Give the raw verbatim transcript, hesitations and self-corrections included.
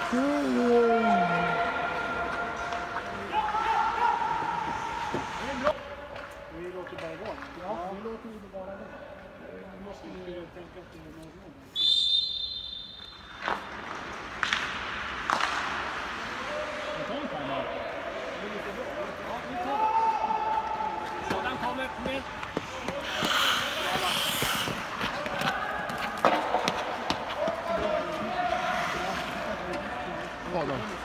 Vi låter bara vara. Ja, vi låter ju bara vara. Vi måste ju tänka att det är någon gång. Jag tar en time här. Det är lite bra. Ja, vi tar det. Sådan kommer, kom igen. Vad då?